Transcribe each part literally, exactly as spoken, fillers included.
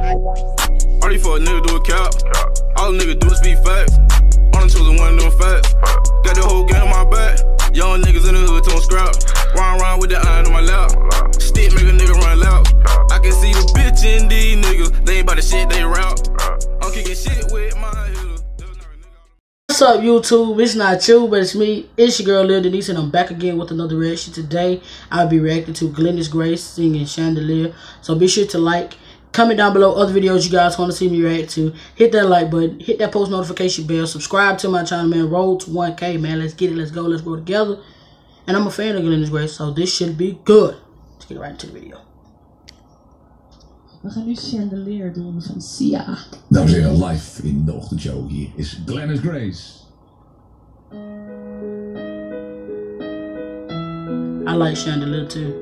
All these fuck niggas do a cap. All the niggas do is be fat. All the chosen one doing fat. Got the whole game on my back. Young niggas in the hood throwing scrap. Run around with the iron on my lap. Stick make a nigga run loud. I can see the bitch in these niggas. They ain't about the shit they rap. I'm kicking shit with my hitters. What's up, YouTube? It's not you, but it's me. It's your girl Lil Denise, and I'm back again with another reaction. Today, I'll be reacting to Glennis Grace singing Chandelier. So be sure to like, comment down below other videos you guys want to see me react to. Hit that like button, hit that post notification bell, subscribe to my channel, man. Roll to one K, man. Let's get it, let's go, let's grow together. And I'm a fan of Glennis Grace, so this should be good. Let's get right into the video. We gaan nu Chandelier doen van Sia. Dames en heren, live in de ochtendshow. Hier is Glennis Grace. I like Chandelier too.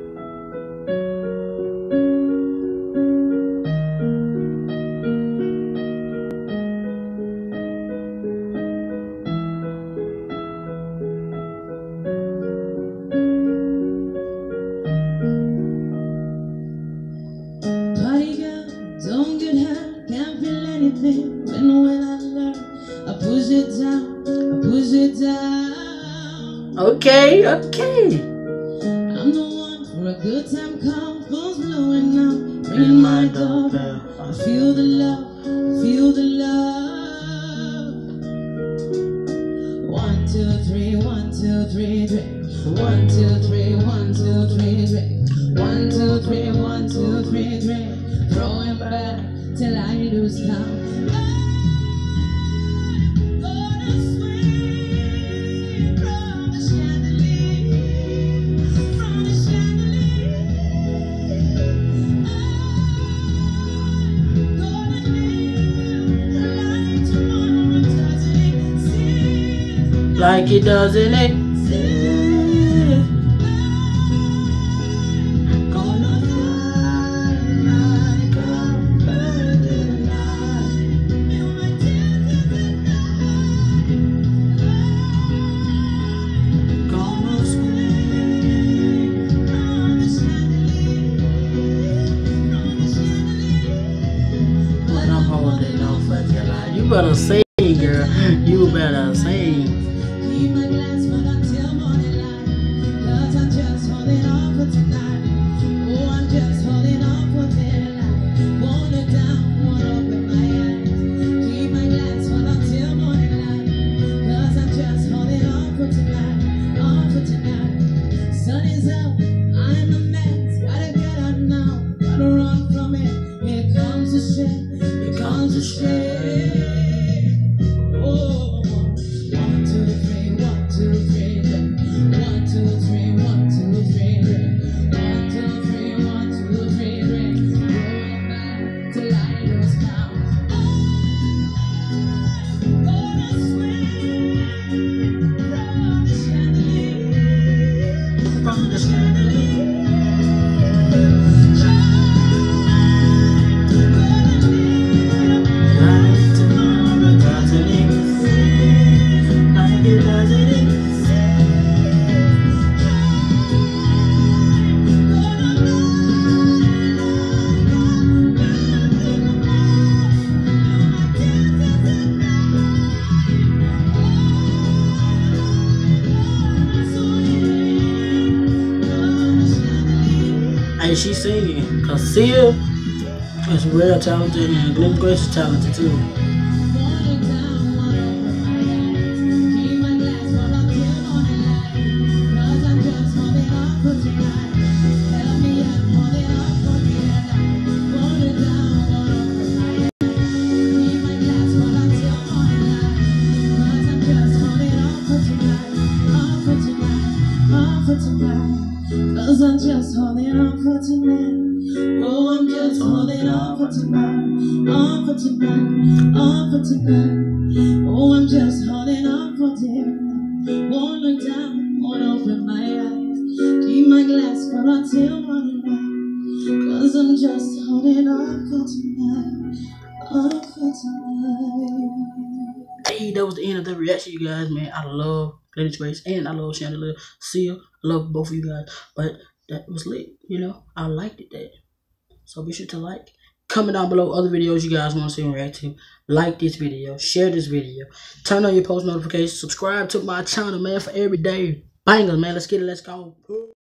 Don't get hurt, can't feel anything. When when I learn, I push it down, I push it down. Okay, okay. I'm the one for a good time, come, phone's blowing up, ringing my doorbell. I feel the love, I feel the love. One, two, three, one, two, three, drink. One, two, three, one, two, three, drink. One, two, three, one, two, three, drink. Throwing back till I lose count. I'm gonna swing from the chandelier, from the chandelier. I'm gonna live like tomorrow doesn't exist. Like it doesn't exist. You better sing, girl. You better sing. Keep my glass full until morning light, 'cause I'm just holding on for tonight. Oh, I'm just holding on for daylight. Won't look down, won't open my eyes. Keep my glass full until morning light, 'cause I'm just holding on for tonight, on for tonight. Sun is up, I'm a mess. Gotta get up now, gotta run from it. Here comes the shit, here comes the shit. And she's singing, cause Sia is real talented and Glennis Grace is talented too. Cause I'm just holding on for tonight. Oh, I'm just holding on for tonight. On for tonight. On for tonight. Oh, I'm just holding on for tonight. Won't look down, won't open my eyes. Keep my glass full until morning light. Cause I'm just holding on for tonight. On for tonight. Hey, that was the end of the reaction, you guys, man. I love Glennis Grace and I love Chandelier. Sia, I love both of you guys. But that was lit, you know. I liked it there. So be sure to like, Comment down below other videos you guys want to see me react to. Like this video, share this video, turn on your post notifications, subscribe to my channel, man, for every day. Bangers, man. Let's get it. Let's go.